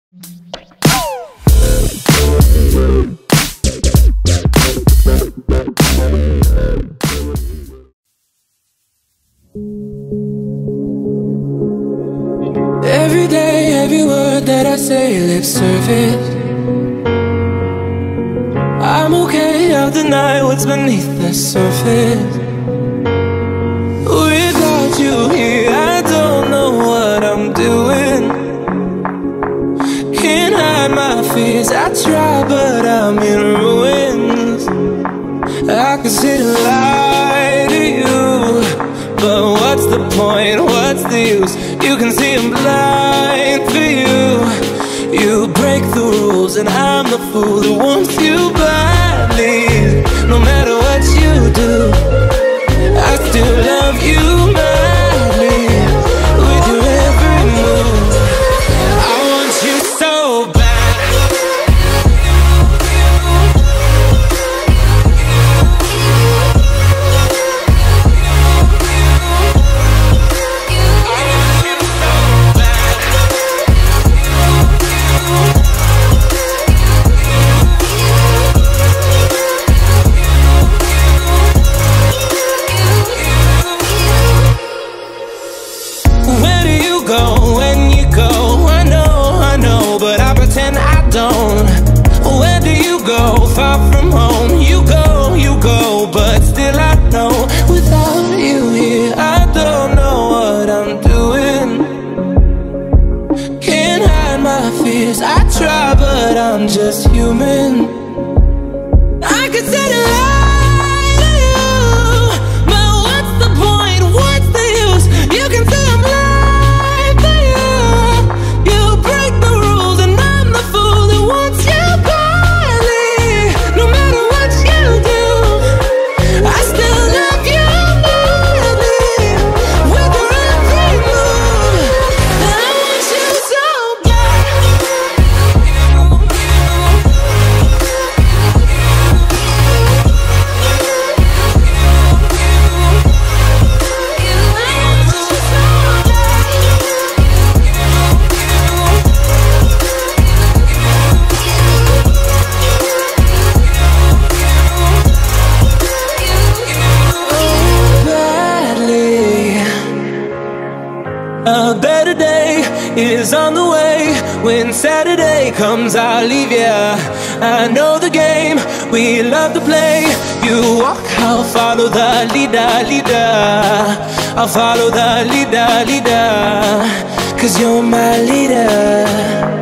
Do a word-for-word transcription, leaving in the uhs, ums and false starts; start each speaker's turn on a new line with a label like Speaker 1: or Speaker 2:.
Speaker 1: Every day, every word that I say, lip service. I'm okay, I'll deny what's beneath the surface. Without you here, I don't know what I'm doing. Can't hide my fears, I try but I'm in ruins. I could sit and lie to you, but what's the point, what's the use? You can see I'm blind for you. You break the rules and I'm the fool who wants you badly. No matter what you do, I still love you madly. With your every move, I want you so bad. Far from home, you go, you go, but still I know, without you here, I don't know what I'm doing. Can't hide my fears, I try, but I'm just human. I could say a lie to you, but what's the point, what's the use? You can say I'm lying to you. You break the rules and I'm the fool who wants you back. A better day is on the way. When Saturday comes, I'll leave ya. I know the game we love to play. You walk, I'll follow the leader, leader. I'll follow the leader, leader. 'Cause you're my leader.